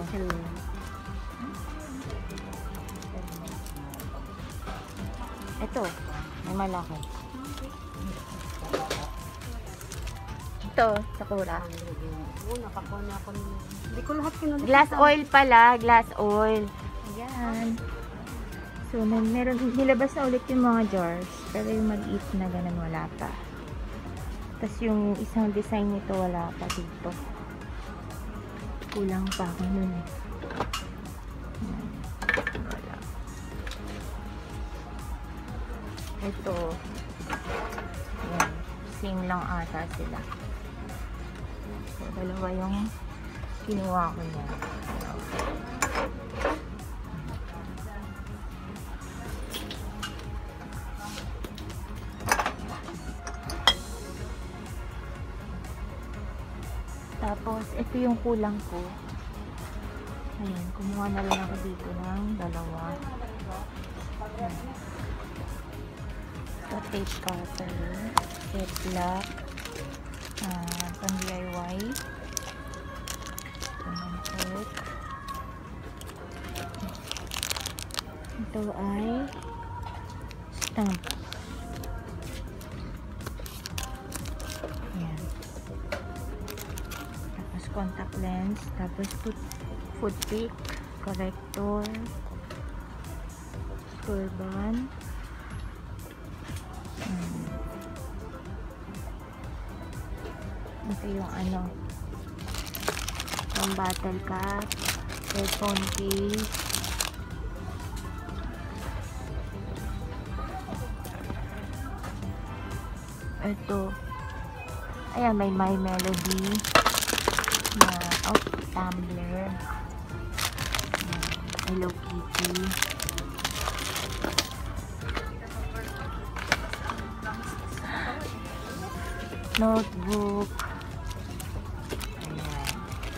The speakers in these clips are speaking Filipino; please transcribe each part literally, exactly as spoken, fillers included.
Hello. Ito, may malaki. Ito, sakura. Oo, nakakuha na ako. Hindi ko lahat kinulit. Glass oil pala, glass oil. Ayan. So, may, meron, nilabas na ulit yung mga jars. Pero yung maliit na ganun, wala pa. Tapos yung isang design nito, wala pa dito. Kulang pa ako nun. Ayan. Wala. Ito. Ayan. Same lang ata sila. So, dalawa yung kinuha ko niya. Tapos, ito yung kulang ko. Ayan, kumuha na lang ako dito ng dalawa. Ayan. Ito, tape cutter, ziplock, uh, pang D I Y. Ito ay stamp. Ayan. Tapos contact lens, tapos foot, foot pick, corrector, turban. Hmm. Ito yung ano, yung bottle cap, headphone case, ito, ayan, may My Melody na, oh, tumbler, ayan, Hello Kitty, notebook, ayan,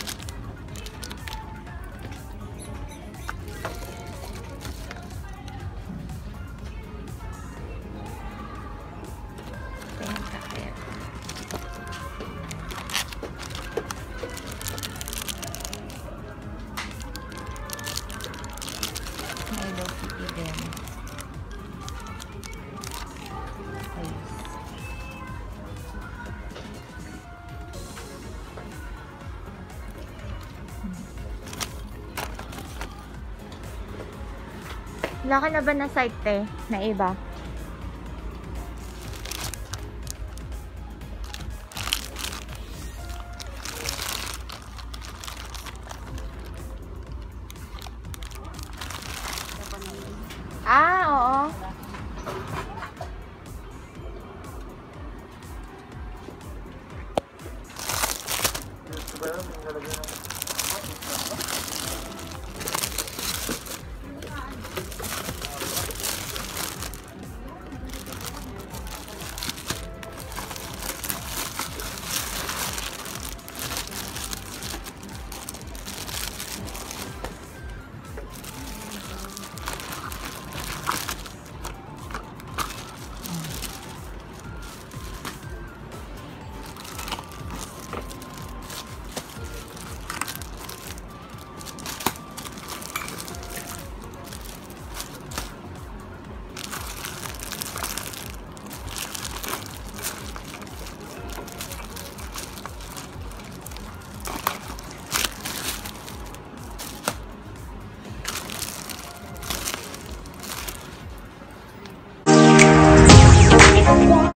pentakit, Hello Kitty din, face. Wala ka na ba na site, te? Na iba? Ah, oo. Ito ba yun? Yung lalagyan ng